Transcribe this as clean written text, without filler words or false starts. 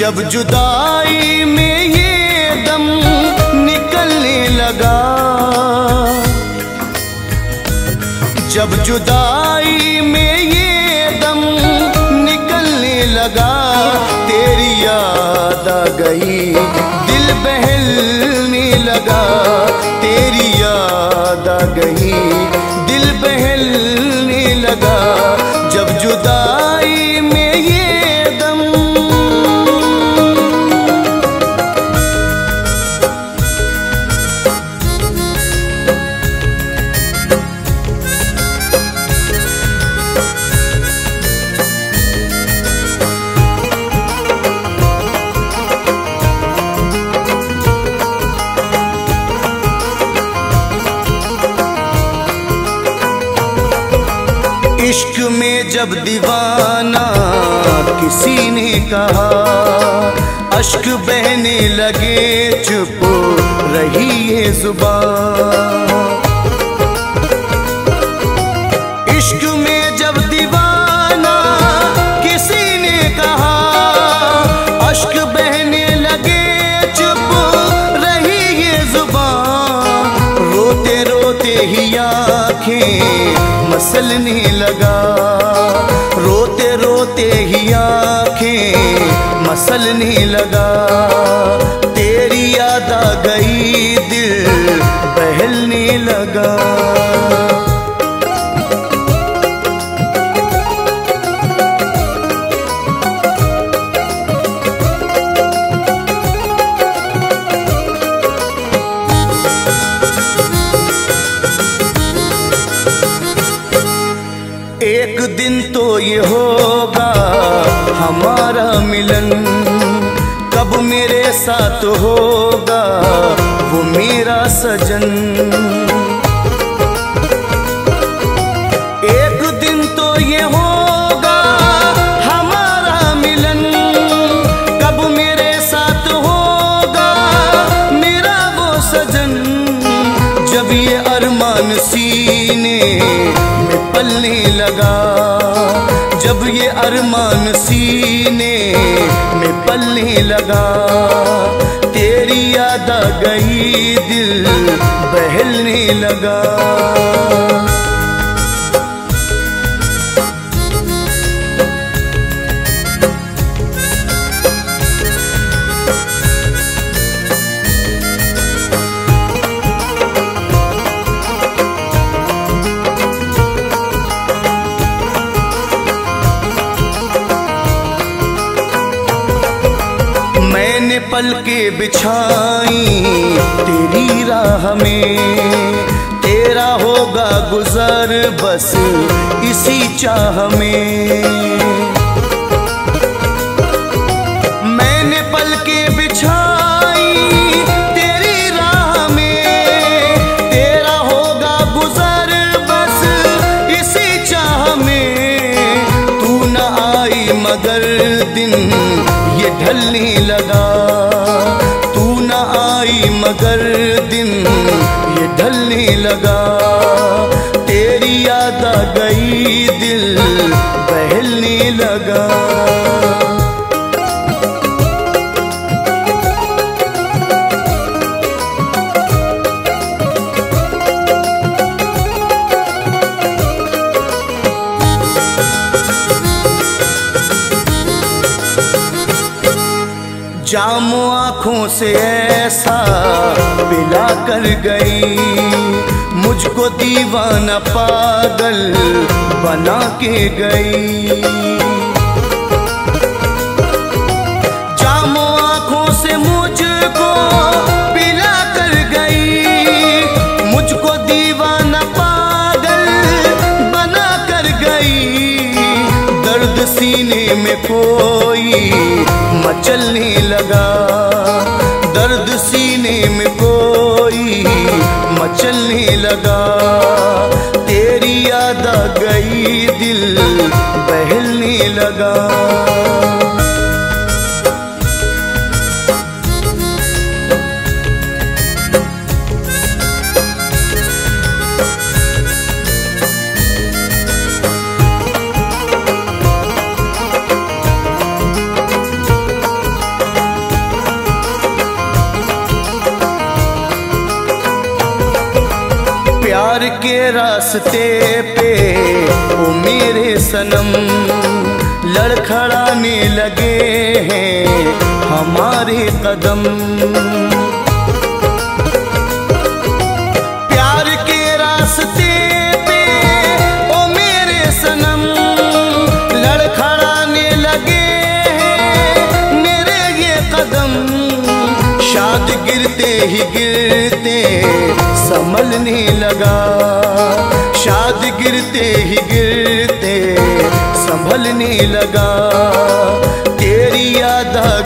जब जुदाई में ये दम निकलने लगा, जब जुदाई में ये दम निकलने लगा, तेरी याद आ गई दिल बहलने लगा, तेरी याद आ गई दिल बहलने लगा, जब जुदाई में ये दम। इश्क में जब दीवाना किसी ने कहा, अश्क बहने लगे चुप रही ये जुबान। इश्क में जब दीवाना किसी ने कहा, अश्क बहने लगे चुप रही ये जुबान, रोते रोते ही आँखें मसलने लगा, रोते रोते ही आँखें मसलने लगा, तेरी याद आ गई दिल बहलने लगा। एक दिन तो ये होगा हमारा मिलन, कब मेरे साथ होगा वो मेरा सजन। एक दिन तो ये होगा हमारा मिलन, कब मेरे साथ होगा मेरा वो सजन, जब ये अरमान सीने में पलने लगा, जब ये अरमान सीने में पलने लगा, तेरी याद आ गई दिल बहलने लगा। मैंने पलके बिछाई तेरी राह में, तेरा होगा गुजर बस इसी चाह में। मैंने पलके बिछाई तेरी राह में, तेरा होगा गुजर बस इसी चाह में, तू न आई मगर दिन ये ढलने लगा, तू न आई मगर दिन ये ढलने लगा, तेरी याद आ गई दिल बहलने लगा। जाम आँखों से ऐसा पिला कर गई, मुझको दीवाना पागल बना के गई। जाम आँखों से मुझको पिला कर गई, मुझको दीवाना पागल बना कर गई, दर्द सीने में कोई मचलने लगा, दर्द सीने में कोई मचलने लगा, तेरी याद आ गई दिल बहलने लगा। प्यार के रास्ते पे ओ मेरे सनम लड़खड़ाने लगे हैं हमारे कदम। प्यार के रास्ते पे ओ मेरे सनम लड़खड़ाने लगे हैं मेरे ये कदम। शाद गिरते ही गिरते संभलने लगा, शाद गिरते ही गिरते संभलने लगा। तेरी याद